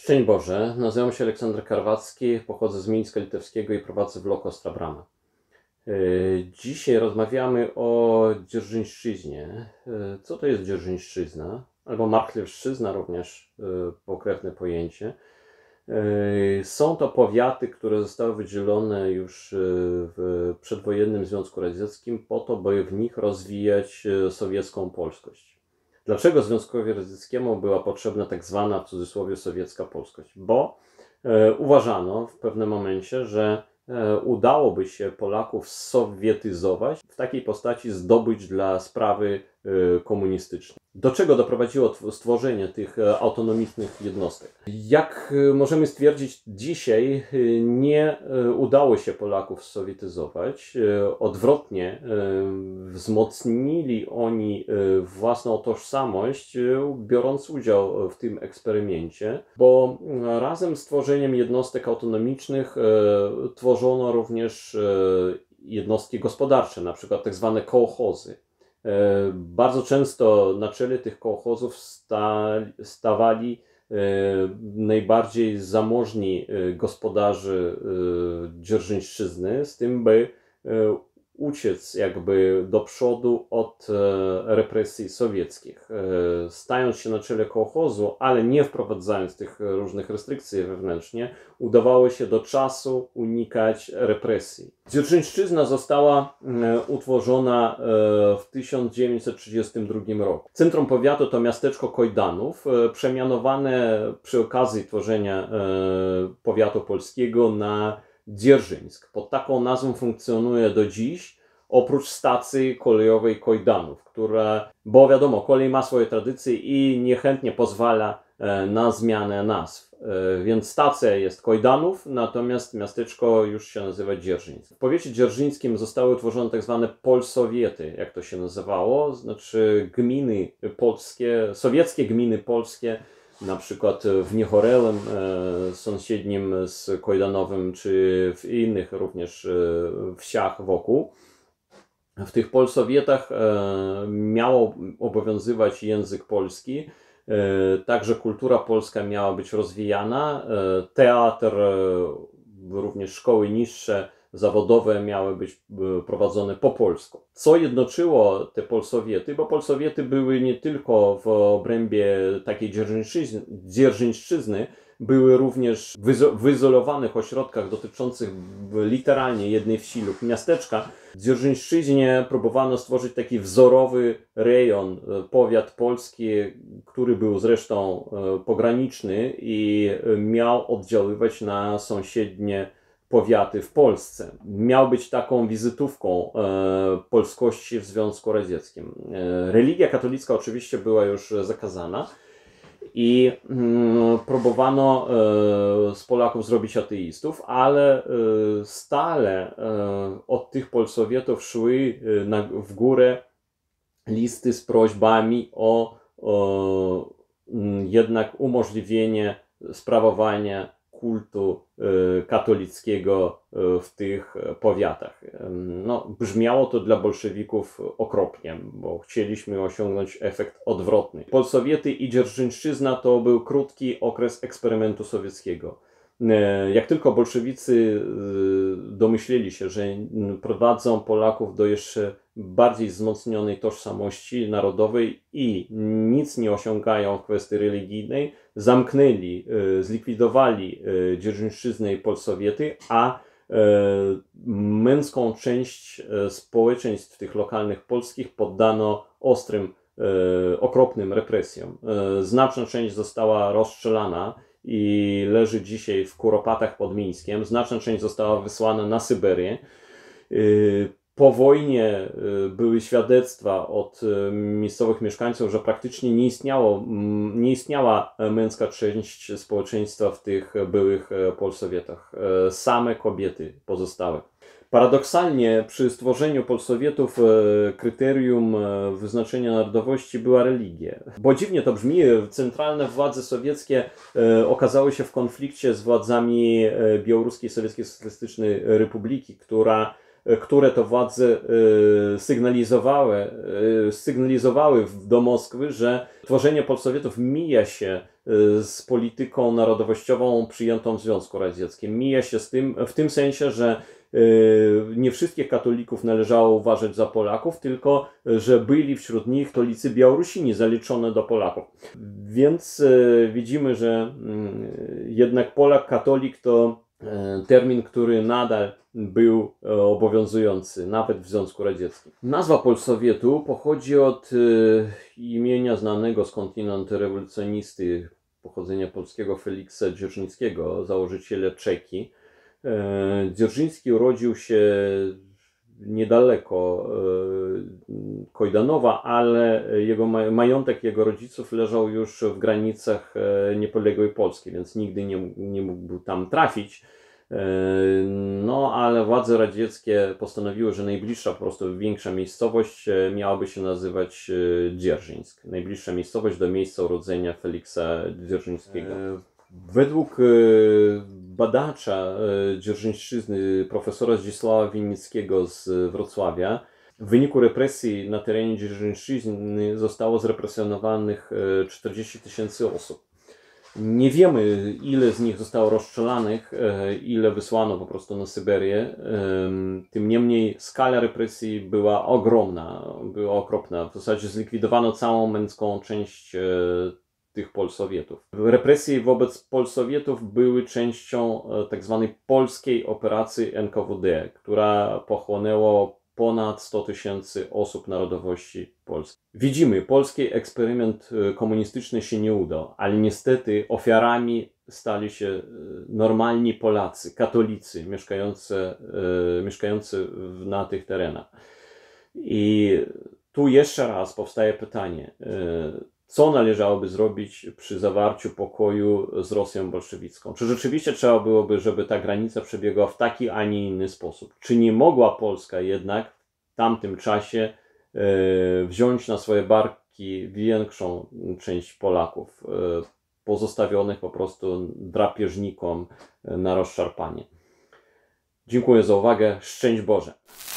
Szczęść Boże, nazywam się Aleksander Karwacki, pochodzę z Mińska Litewskiego i prowadzę vlog Ostra-Brama. Dzisiaj rozmawiamy o dzierżyńszczyźnie. Co to jest dzierżyńszczyzna? Albo Marchlewszczyzna również, pokrewne pojęcie. Są to powiaty, które zostały wydzielone już w przedwojennym Związku Radzieckim po to, by w nich rozwijać sowiecką polskość. Dlaczego Związkowi Radzieckiemu była potrzebna tak zwana, w cudzysłowie, sowiecka polskość? Bo uważano w pewnym momencie, że udałoby się Polaków sowietyzować, w takiej postaci zdobyć dla sprawy komunistycznej. Do czego doprowadziło stworzenie tych autonomicznych jednostek? Jak możemy stwierdzić, dzisiaj nie udało się Polaków sowietyzować. Odwrotnie, wzmocnili oni własną tożsamość, biorąc udział w tym eksperymencie, bo razem z tworzeniem jednostek autonomicznych tworzono również jednostki gospodarcze, na przykład tak zwane kołchozy. Bardzo często na czele tych kołchozów stawali najbardziej zamożni gospodarze dzierżyńszczyzny, z tym by uciec jakby do przodu od represji sowieckich. Stając się na czele kołchozu, ale nie wprowadzając tych różnych restrykcji wewnętrznie, udawało się do czasu unikać represji. Dzierżyńszczyzna została utworzona w 1932 roku. Centrum powiatu to miasteczko Kojdanów, przemianowane przy okazji tworzenia powiatu polskiego na Dzierżyńsk. Pod taką nazwą funkcjonuje do dziś, oprócz stacji kolejowej Kojdanów, bo wiadomo, kolej ma swoje tradycje i niechętnie pozwala na zmianę nazw. Więc stacja jest Kojdanów, natomiast miasteczko już się nazywa Dzierżyńsk. W powiecie dzierżyńskim zostały utworzone tak zwane polsowiety, jak to się nazywało, znaczy gminy polskie, sowieckie gminy polskie, na przykład w Niechorelem, sąsiednim z Kojdanowym, czy w innych również wsiach wokół. W tych polsowietach miało obowiązywać język polski, także kultura polska miała być rozwijana, teatr, również szkoły niższe, zawodowe miały być prowadzone po polsku. Co jednoczyło te polsowiety, bo polsowiety były nie tylko w obrębie takiej dzierżyńszczyzny, były również w wyizolowanych ośrodkach dotyczących literalnie jednej wsi lub miasteczka. W dzierżyńszczyźnie próbowano stworzyć taki wzorowy rejon, powiat polski, który był zresztą pograniczny i miał oddziaływać na sąsiednie powiaty w Polsce. Miał być taką wizytówką polskości w Związku Radzieckim. Religia katolicka oczywiście była już zakazana i próbowano z Polaków zrobić ateistów, ale stale od tych polsowietów szły w górę listy z prośbami o jednak umożliwienie sprawowania kultu katolickiego w tych powiatach. No, brzmiało to dla bolszewików okropnie, bo chcieliśmy osiągnąć efekt odwrotny. Polsowiety i dzierżyńszczyzna to był krótki okres eksperymentu sowieckiego. Jak tylko bolszewicy domyśleli się, że prowadzą Polaków do jeszcze bardziej wzmocnionej tożsamości narodowej i nic nie osiągają w kwestii religijnej, zamknęli, zlikwidowali dzierżyńszczyznę i polsowiety, a męską część społeczeństw tych lokalnych polskich poddano ostrym, okropnym represjom. Znaczna część została rozstrzelana i leży dzisiaj w Kuropatach pod Mińskiem. Znaczna część została wysłana na Syberię. Po wojnie były świadectwa od miejscowych mieszkańców, że praktycznie nie istniała męska część społeczeństwa w tych byłych polsowietach. Same kobiety pozostały. Paradoksalnie przy stworzeniu polsowietów kryterium wyznaczenia narodowości była religia. Bo dziwnie to brzmi, centralne władze sowieckie okazały się w konflikcie z władzami Białoruskiej Sowieckiej Socjalistycznej Republiki, która które to władze sygnalizowały do Moskwy, że tworzenie Polsowietów mija się z polityką narodowościową przyjętą w Związku Radzieckim. Mija się z tym, w tym sensie, że nie wszystkich katolików należało uważać za Polaków, tylko że byli wśród nich katolicy Białorusini zaliczone do Polaków. Więc widzimy, że jednak Polak, katolik to termin, który nadal był obowiązujący, nawet w Związku Radzieckim. Nazwa Polsowietu pochodzi od imienia znanego skądinąd rewolucjonisty pochodzenia polskiego Feliksa Dzierżyńskiego, założyciela Czeki. Dzierżyński urodził się niedaleko Kojdanowa, ale majątek jego rodziców leżał już w granicach niepodległej Polski, więc nigdy nie mógł tam trafić. No, ale władze radzieckie postanowiły, że najbliższa, po prostu większa miejscowość miałaby się nazywać Dzierżyńsk. Najbliższa miejscowość do miejsca urodzenia Feliksa Dzierżyńskiego. Według badacza dzierżyńszczyzny, profesora Zdzisława Winnickiego z Wrocławia, w wyniku represji na terenie Dzierżyńszczyzny zostało zrepresjonowanych 40 000 osób. Nie wiemy, ile z nich zostało rozstrzelanych, ile wysłano po prostu na Syberię. Tym niemniej skala represji była ogromna, była okropna. W zasadzie zlikwidowano całą męską część tych Polsowietów. Represje wobec Polsowietów były częścią tak zwanej polskiej operacji NKWD, która pochłonęła ponad 100 000 osób narodowości polskiej. Widzimy, polski eksperyment komunistyczny się nie udał, ale niestety ofiarami stali się normalni Polacy, katolicy mieszkający na tych terenach. I tu jeszcze raz powstaje pytanie, co należałoby zrobić przy zawarciu pokoju z Rosją bolszewicką? Czy rzeczywiście trzeba byłoby, żeby ta granica przebiegła w taki, a nie inny sposób? Czy nie mogła Polska jednak w tamtym czasie wziąć na swoje barki większą część Polaków, pozostawionych po prostu drapieżnikom na rozszarpanie? Dziękuję za uwagę. Szczęść Boże!